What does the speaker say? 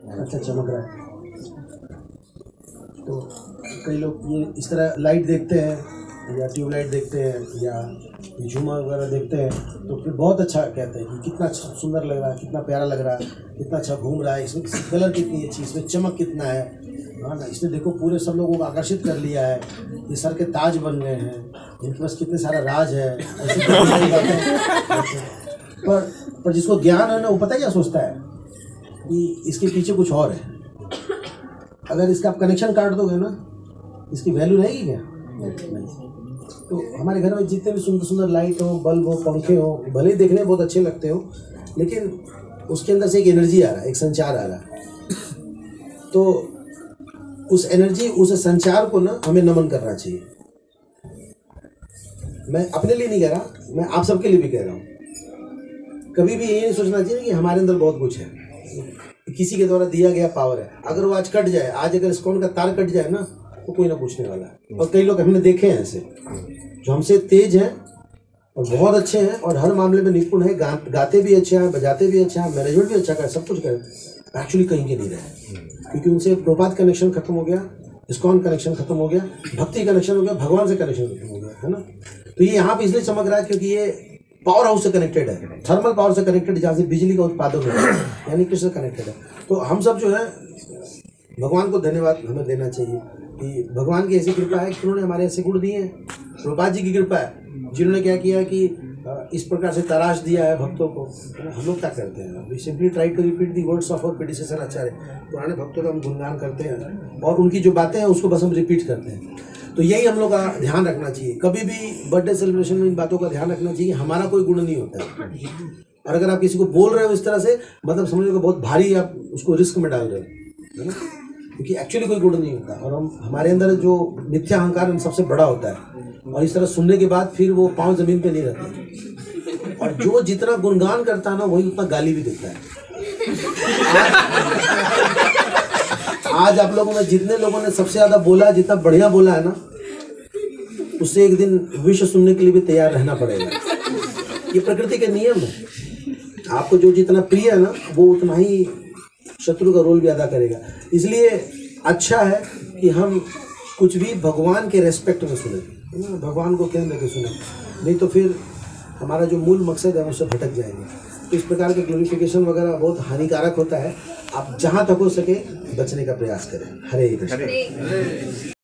अच्छा चमक रहा है। तो कई लोग ये इस तरह लाइट देखते हैं या ट्यूबलाइट देखते हैं या झूमर वगैरह देखते हैं तो फिर बहुत अच्छा कहते हैं कि कितना सुंदर लग रहा है, कितना प्यारा लग रहा है, कितना अच्छा घूम रहा है, इसमें कलर कितनी अच्छी, इसमें चमक कितना है, हाँ ना। इसने देखो पूरे सब लोगों को आकर्षित कर लिया है, ये सर के ताज बन गए हैं, इनके पास कितने सारा राज है, ऐसे पर जिसको ज्ञान है ना वो पता है क्या सोचता है कि इसके पीछे कुछ और है। अगर इसका आप कनेक्शन काट दोगे ना इसकी वैल्यू रहेगी क्या? नहीं। तो हमारे घर में जितने भी सुंदर सुंदर लाइट हो, बल्ब हो, पंखे हो, भले ही देखने में बहुत अच्छे लगते हो लेकिन उसके अंदर से एक एनर्जी आ रहा है, एक संचार आ रहा है। तो उस एनर्जी, उस संचार को ना हमें नमन करना चाहिए। मैं अपने लिए नहीं कह रहा, मैं आप सबके लिए भी कह रहा हूँ। कभी भी ये नहीं सोचना चाहिए कि हमारे अंदर बहुत कुछ है, किसी के द्वारा दिया गया पावर है। अगर वो आज कट जाए, आज अगर ISKCON का तार कट जाए ना तो कोई ना पूछने वाला है। और कई लोग हमने देखे हैं ऐसे जो हमसे तेज हैं और बहुत अच्छे हैं और हर मामले में निपुण है, गाते भी अच्छे हैं, बजाते भी अच्छा है, मैनेजमेंट भी अच्छा कर, सब कुछ कर, एक्चुअली कहीं के नहीं रहे क्योंकि उनसे प्रभुपाद कनेक्शन खत्म हो गया, ISKCON कनेक्शन खत्म हो गया, भक्ति कनेक्शन हो गया, भगवान से कनेक्शन खत्म हो गया, है ना। तो ये यहाँ पे इसलिए चमक रहा है क्योंकि ये पावर हाउस से कनेक्टेड है, थर्मल पावर से कनेक्टेड, जहाँ से बिजली का उत्पादन हो रहा है, यानी कि से कनेक्टेड है। तो हम सब जो है भगवान को धन्यवाद हमें देना चाहिए कि भगवान की ऐसी कृपा है कि उन्होंने हमारे ऐसे गुण दिए हैं। प्रभुपाद जी की कृपा है जिन्होंने क्या किया कि इस प्रकार से तराश दिया है भक्तों को। हम लोग क्या करते हैं, we simply try to repeat the words of our predecessor Acharya. पुराने भक्तों का हम गुणगान करते हैं और उनकी जो बातें हैं उसको बस हम रिपीट करते हैं। तो यही हम लोग का ध्यान रखना चाहिए। कभी भी बर्थडे सेलिब्रेशन में इन बातों का ध्यान रखना चाहिए। हमारा कोई गुण नहीं होता है और अगर आप किसी को बोल रहे हो इस तरह से, मतलब समझ लो बहुत भारी आप उसको रिस्क में डाल रहे हो, है ना, क्योंकि एक्चुअली कोई गुण नहीं होता। और हमारे अंदर जो मिथ्या अहंकार सबसे बड़ा होता है और इस तरह सुनने के बाद फिर वो पाँव जमीन पे नहीं रहते। और जो जितना गुणगान करता है ना वही उतना गाली भी देता है। आज आप लोगों में जितने लोगों ने सबसे ज्यादा बोला, जितना बढ़िया बोला है ना, उससे एक दिन विश्व सुनने के लिए भी तैयार रहना पड़ेगा। ये प्रकृति के नियम है। आपको जो जितना प्रिय है ना वो उतना ही शत्रु का रोल भी अदा करेगा। इसलिए अच्छा है कि हम कुछ भी भगवान के रेस्पेक्ट में सुने, भगवान को केंद्र करके सुने, नहीं तो फिर हमारा जो मूल मकसद है उससे भटक जाएंगे। तो इस प्रकार के ग्लोरिफिकेशन वगैरह बहुत हानिकारक होता है। आप जहाँ तक हो सके बचने का प्रयास करें। हरे कृष्ण।